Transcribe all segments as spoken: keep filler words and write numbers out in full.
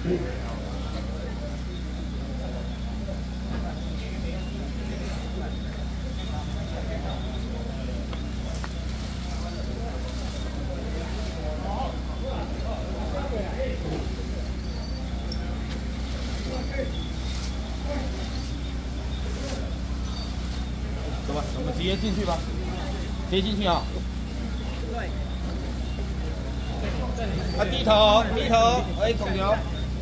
走吧，我们直接进去吧，直接进去啊！对。啊，低头，低头，哎，孔牛。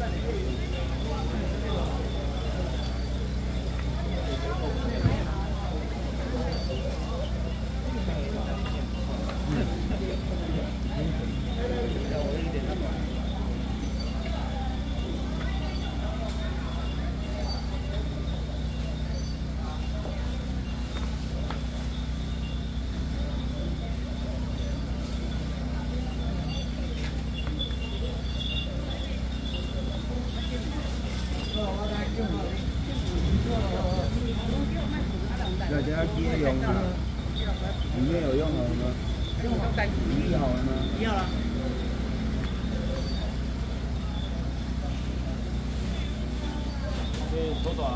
大家今天用了，里面有用好了吗？洗好了吗？洗好了。 对，左转。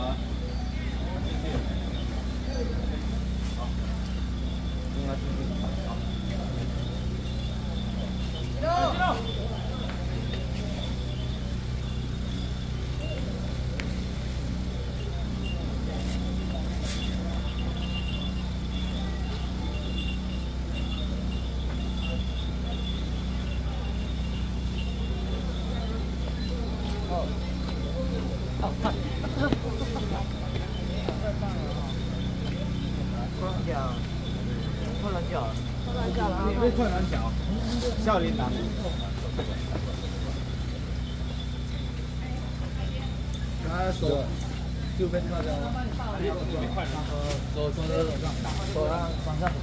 好，应该进去。好。激动！激动！ 哦，看，快脚，快脚，快脚了啊！别快脚，笑脸男。他手就被擦掉了。手手手手上，手啊，往上。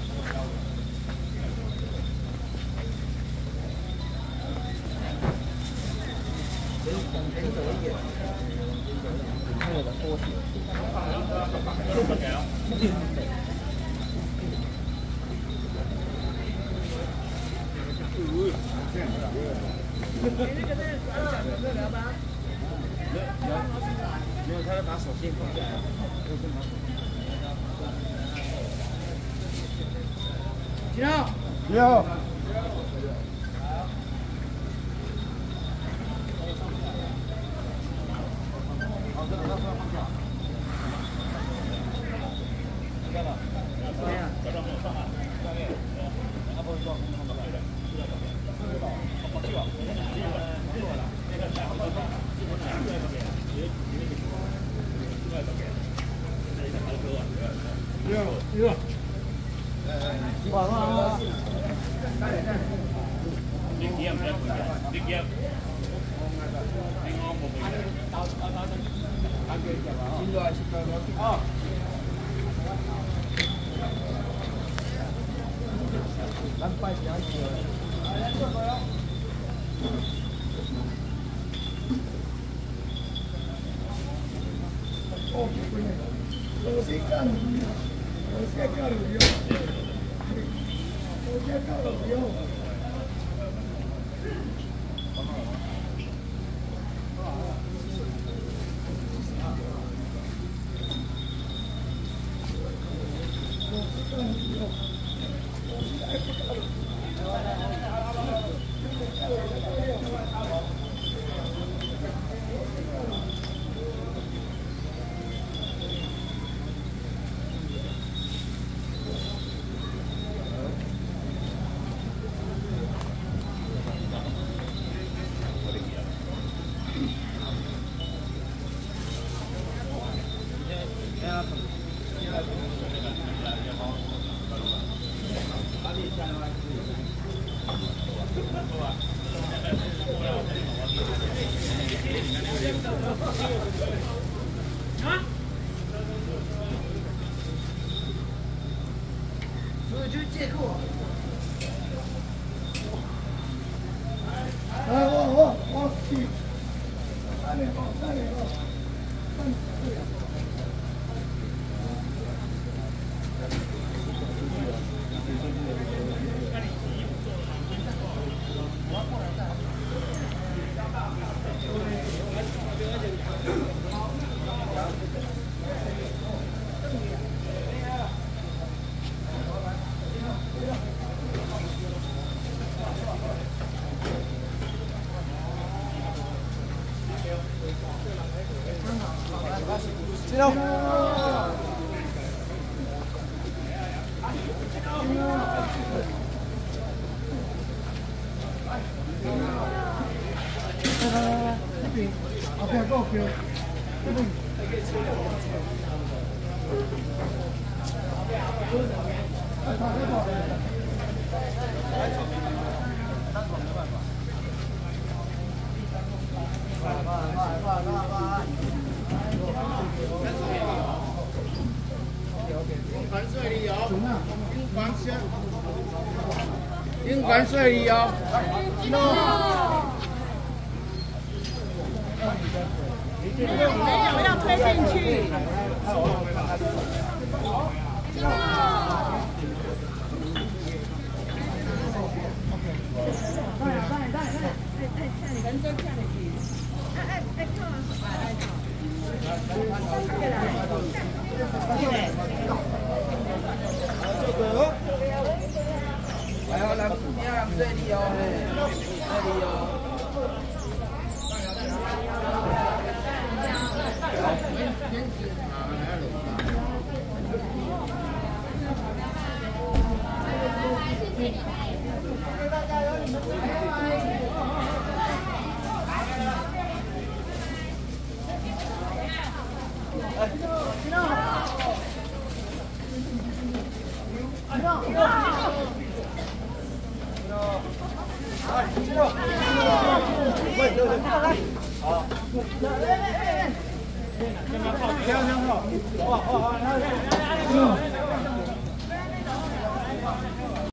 前走一点，还有的多些。没有，他要把手先放下来。七号，七号。 六六，完了。你几人唔一半嘅？你幾人？你我冇半嘅。現在現在我啊。咱拜幾下字啊？哦，我先干，我先干了不要，我先干了不要。 所以就借口。来，我我我去，三点钟，三点钟，三点钟。 来进喽。 来来来来，这边，后边够票，这边。快跑快跑！快快快快快快！用关税的哦，用关税，用关税的哦。 没有要推进去。人真看得起。哎哎哎，看啊！ 来啊，来，你啊，这里哦，这里哦。 大家有你们最开心。好，